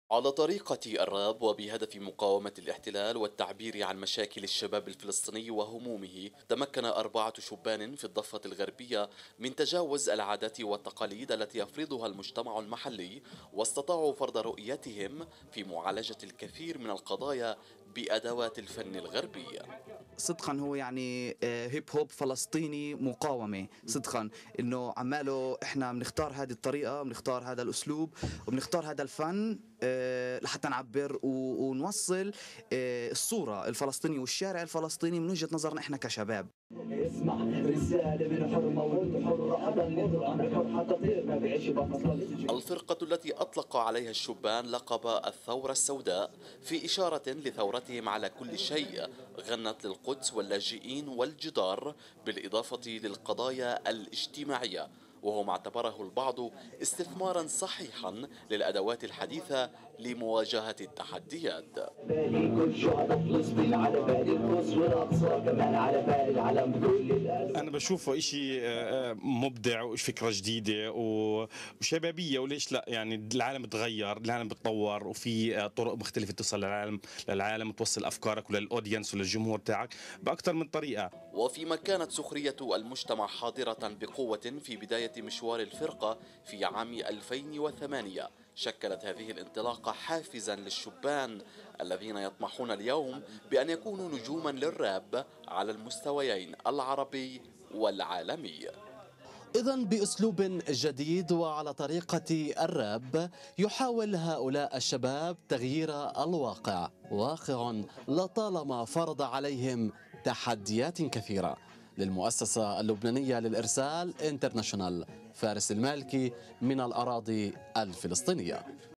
على طريقة الراب وبهدف مقاومة الاحتلال والتعبير عن مشاكل الشباب الفلسطيني وهمومه، تمكن 4 شبان في الضفة الغربية من تجاوز العادات والتقاليد التي يفرضها المجتمع المحلي، واستطاعوا فرض رؤيتهم في معالجة الكثير من القضايا بأدوات الفن الغربي. صدقًا هو هيب هوب فلسطيني مقاومة، صدقًا إنه عماله إحنا بنختار هذه الطريقة، بنختار هذا الأسلوب، وبنختار هذا الفن لحتى نعبّر ونوصّل الصورة الفلسطينية والشارع الفلسطيني من وجهة نظرنا إحنا كشباب. اسمع رسالة من حر موت حر أضل نضل أمر حر حتى طير ما بيعيش بفصل. الفرقة التي أطلق عليها الشبان لقب الثورة السوداء في إشارة لثورتهم على كل شيء، غنت للقدس واللاجئين والجدار بالإضافة للقضايا الاجتماعية، وهو ما اعتبره البعض استثمارا صحيحا للأدوات الحديثة لمواجهة التحديات. بالي كل شهداء فلسطين على بالي القدس والأقصى كمان على بالي العالم كل الأرض. أنا بشوفه إشي مبدع وفكرة جديدة وشبابية، وليش لا؟ يعني العالم تغير، العالم بتطور، وفي طرق مختلفة توصل للعالم توصل أفكارك وللأودينس وللجمهور تاعك بأكثر من طريقة. وفيما كانت سخرية المجتمع حاضرة بقوة في بداية مشوار الفرقة في عام 2008، شكلت هذه الانطلاقة حافزا للشبان الذين يطمحون اليوم بأن يكونوا نجوما للراب على المستويين العربي والعالمي. إذن بأسلوب جديد وعلى طريقة الراب يحاول هؤلاء الشباب تغيير الواقع، واقع لطالما فرض عليهم تحديات كثيرة. للمؤسسة اللبنانية للإرسال انترناشونال، فارس المالكي من الأراضي الفلسطينية.